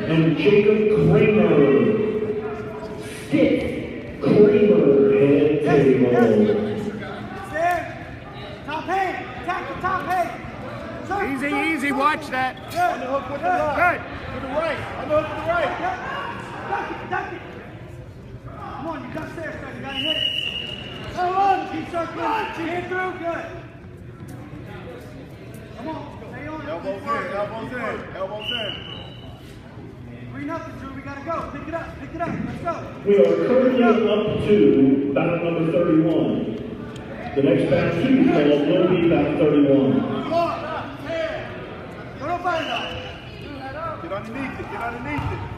and Jacob Kramer. Stick Kramer head table. Top hand, attack the top hand. Easy, easy, watch that. On the hook with the left. Good. To the right, on the hook to the right. Duck it. Come on, you got stairs, man. You gotta hit it. Come on, keep circling. Keep through, good. Come on, stay on it. Elbows in. 3-0, Drew. We gotta go. Pick it up. Let's go. We are currently up to bout number 31. The next bout to be called will be bout 31. Come on. Don't fight it up. Get underneath it.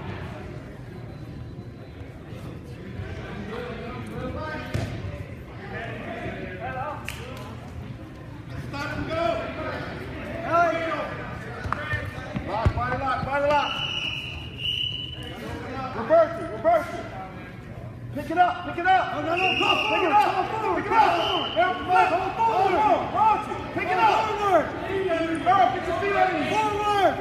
Stop and go. Fight it lock. Reverse it. Pick it up. No, go Pick it up. forward. Pick it up. Forward. Earl, get your feet underneath. Forward.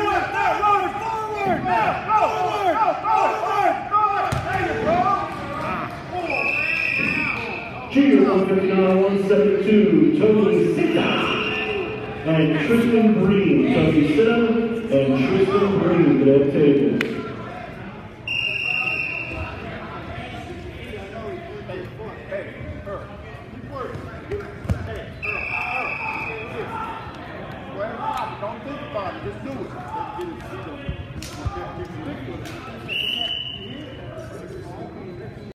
Junior 159, 172, Tony Sita and Tristan Breen. Tony Sita and Tristan Breen to that table.